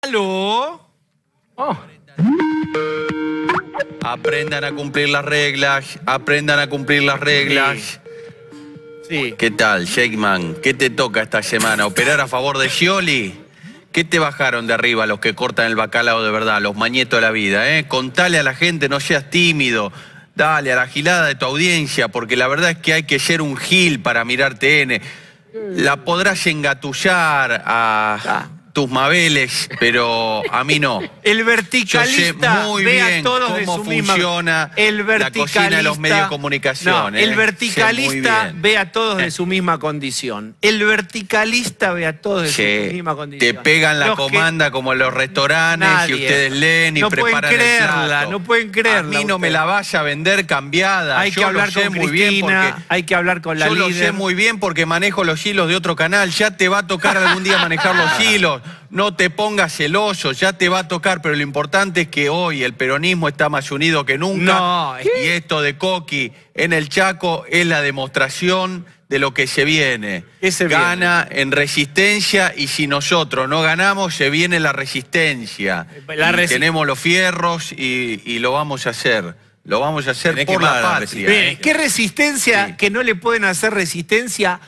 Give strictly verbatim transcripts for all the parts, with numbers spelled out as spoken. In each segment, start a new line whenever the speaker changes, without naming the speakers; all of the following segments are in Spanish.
¿Aló?
Oh.
Aprendan a cumplir las reglas, aprendan a cumplir las reglas.
Sí.
¿Qué tal, Shakeman? ¿Qué te toca esta semana? ¿Operar a favor de Scioli? ¿Qué te bajaron de arriba los que cortan el bacalao de verdad, los mañetos de la vida? ¿eh? Contale a la gente, no seas tímido. Dale a la gilada de tu audiencia, porque la verdad es que hay que ser un gil para mirar T N. La podrás engatullar a tus mabeles, pero a mí no.
El verticalista
Yo sé muy
ve
bien
a todos
cómo
de su
funciona
misma... El
la cocina de los medios de comunicación.
No,
¿eh?
el verticalista ve a todos de
Eh.
su misma condición. El verticalista ve a todos de
Che,
su misma condición.
te pegan la
Los que-
comanda como en los restaurantes
Nadie.
y ustedes leen y
No pueden
preparan el
creerla,
plato.
no pueden creerla
A mí no me
ustedes.
la vaya a vender cambiada.
Hay
Yo
que hablar
lo sé
con
muy bien
Cristina,
porque
hay que hablar con la
yo lo
líder.
sé muy bien porque manejo los hilos de otro canal. Ya te va a tocar algún día manejar los hilos. No te pongas celoso, ya te va a tocar, pero lo importante es que hoy el peronismo está más unido que nunca.
No,
y esto de Coqui en el Chaco es la demostración de lo que se viene.
¿Qué se
Gana en resistencia y si nosotros no ganamos, se viene la resistencia.
La
Y
resi-
tenemos los fierros y, y lo vamos a hacer. Lo vamos a hacer
Tenés que
por la
parar la
patria.
resistencia.
Bien, ¿qué resistencia
Sí.
que no le pueden hacer resistencia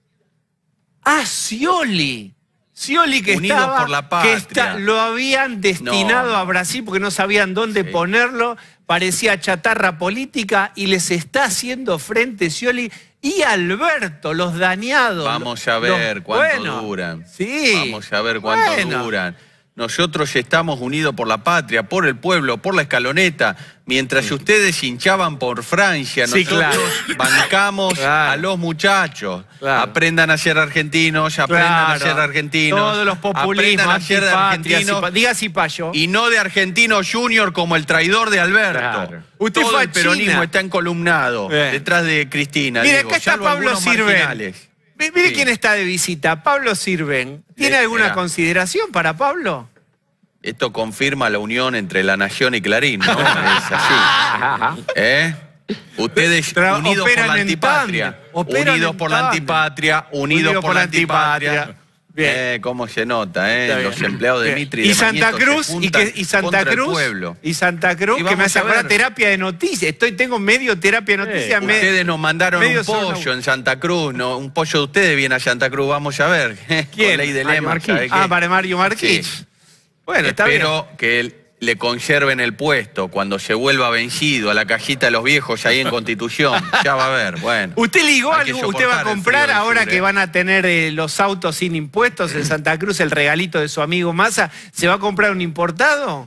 a Scioli? Scioli que
Unidos
estaba,
por la
que
patria.
está- lo habían destinado
No.
a Brasil porque no sabían dónde
Sí.
ponerlo, parecía chatarra política y les está haciendo frente Scioli y Alberto, los dañados.
Vamos a
los-
ver cuánto
bueno,
duran.
Sí.
Vamos a ver cuánto
Bueno.
duran. Nosotros estamos unidos por la patria, por el pueblo, por la escaloneta. Mientras ustedes hinchaban por Francia,
Sí,
nosotros
claro.
bancamos
Claro.
a los muchachos.
Claro.
Aprendan a ser argentinos, aprendan a
Claro.
ser argentinos.
Todos los populismos,
aprendan a ser de
antipatrias,
argentinos.
cipa- diga Cipayo.
Y no de Argentino Junior como el traidor de Alberto.
Claro. Usted
Todo
fue a
el peronismo
China.
está encolumnado
Bien.
detrás de Cristina.
Mire,
digo,
acá está
salvo
Pablo
algunos
Sirven.
marginales.
Mi- Mire
Sí.
quién está de visita, Pablo Sirven. ¿Tiene
Eh,
alguna
mirá.
consideración para Pablo?
Esto confirma la unión entre La Nación y Clarín, ¿no? Es así. ¿Eh? Ustedes
Tra-
unidos por
operan
la
en
antipatria.
tándem, operan
Unidos
en
por la
tándem.
antipatria, unidos por la antipatria.
Bien.
Eh, cómo se nota, ¿eh?
Está bien.
Los empleados de
Bien.
Mitri y
y
de
Santa
Mañeto se
Cruz y,
juntan
que, y Santa
contra el
Cruz
pueblo.
y Santa Cruz
Y
que me
vamos
hace
a
acordar
ver.
terapia de noticias. Estoy tengo medio terapia de noticias. me-
Ustedes nos mandaron
medio
un
zona-
pollo en Santa Cruz, ¿no? Un pollo de ustedes viene a Santa Cruz, vamos a ver.
¿Quién?
Con ley de
Mario
lema,
Marquich.
¿sabe qué?
Ah, para Mario Marquich.
Sí.
Bueno, está bien.
Espero que él le conserven el puesto cuando se vuelva vencido a la cajita de los viejos ahí en Constitución. Ya va a ver, bueno.
¿Usted ligó
Hay que
algo? ¿Usted va a
soportar el
comprar
frío del
ahora
sur,
que
eh.
van a tener eh, los autos sin impuestos en Santa Cruz, el regalito de su amigo Massa? ¿Se va a comprar un importado?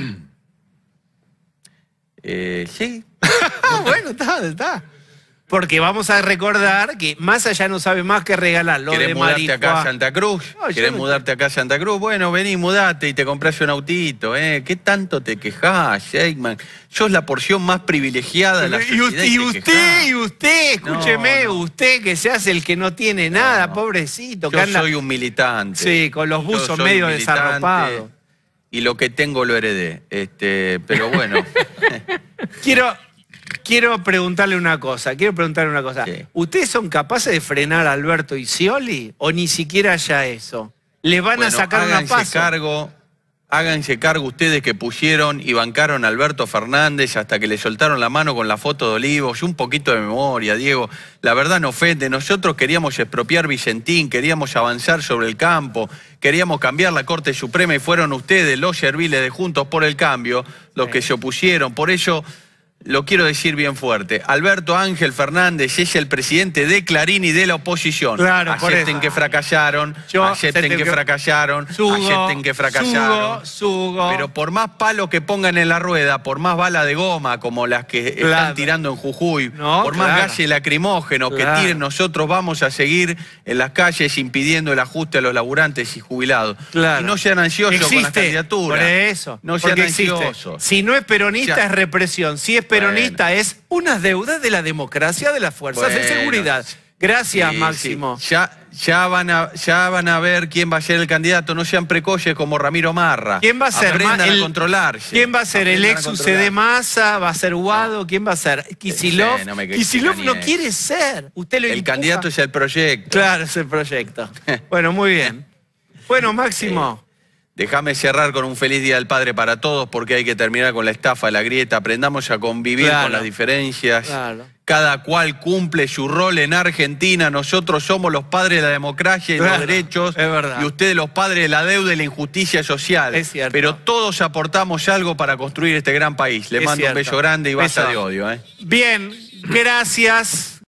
Eh, sí.
Bueno, está, está. Porque vamos a recordar que Massa ya no sabe más que regalar lo
¿Querés
de
mudarte acá a
Maricuá.
Santa Cruz?
No, yo
¿Querés
no-
mudarte acá a Santa Cruz? Bueno, vení, mudate y te compras un autito, ¿eh? ¿Qué tanto te quejás, Shakeman? Sos la porción más privilegiada de la
Y
sociedad
usted,
y
y
te
usted,
quejás.
y usted, escúcheme,
No, no.
usted que se hace el que no tiene nada,
no.
pobrecito, que
Yo
anda...
soy un militante.
Sí, con los
Yo
buzos
soy
medio
un militante
desarropados.
Y lo que tengo lo heredé. Este, pero bueno.
Quiero, quiero preguntarle una cosa, quiero preguntarle una cosa.
Sí.
¿Ustedes son capaces de frenar a Alberto y Scioli o ni siquiera ya eso? ¿Les van
Bueno,
a sacar una
háganse
paso?
cargo, háganse cargo ustedes que pusieron y bancaron a Alberto Fernández hasta que le soltaron la mano con la foto de Olivos. Un poquito de memoria, Diego. La verdad no ofende. Nosotros queríamos expropiar Vicentín, queríamos avanzar sobre el campo, queríamos cambiar la Corte Suprema y fueron ustedes, los serviles de Juntos por el Cambio, los que se opusieron. Por eso... Lo quiero decir bien fuerte. Alberto Ángel Fernández es el presidente de Clarín y de la oposición.
Claro, por
acepten
eso.
que fracasaron,
Yo
acepten
acepten
que,
que-
fracasaron,
Sugo,
acepten que fracasaron.
Sugo, Sugo.
Pero por más palo que pongan en la rueda, por más bala de goma como las que
Claro.
están tirando en Jujuy,
No,
por más
claro.
gases lacrimógenos
Claro.
que tiren, nosotros vamos a seguir en las calles impidiendo el ajuste a los laburantes y jubilados.
Claro.
Y no sean ansiosos con las
Existe,
candidaturas.
por eso.
No sean
porque existe.
ansiosos.
Si no es peronista
Ya.
es represión. Si es peronista
Bueno.
es unas deudas de la democracia de las fuerzas de
Bueno,
seguridad. Gracias,
Sí,
Máximo.
sí. Ya, ya, van a, ya van a ver quién va a ser el candidato. No sean precoces como Ramiro Marra.
¿Quién va a ser?
Aprendan
Ma- el-
a controlarse.
¿Quién va a ser? ¿El
Aprendan
ex
a
U C D
controlar.
Massa? ¿Va a ser Guado? ¿Quién va a ser? Kicillof.
Sí, no me
Kicillof no
engañes.
quiere ser. Usted lo
El
empuja.
candidato es el proyecto.
Claro, es el proyecto. Bueno, muy bien. Bueno, Máximo.
Déjame cerrar con un feliz Día del Padre para todos, porque hay que terminar con la estafa, la grieta. Aprendamos a convivir
Claro.
con las diferencias.
Claro.
Cada cual cumple su rol en Argentina. Nosotros somos los padres de la democracia y
Claro,
los derechos.
es verdad.
Y ustedes los padres de la deuda y la injusticia social.
Es cierto.
Pero todos aportamos algo para construir este gran país. Les
Es
mando
cierto.
un beso grande y basta
Beso.
de odio. ¿eh?
Bien, gracias.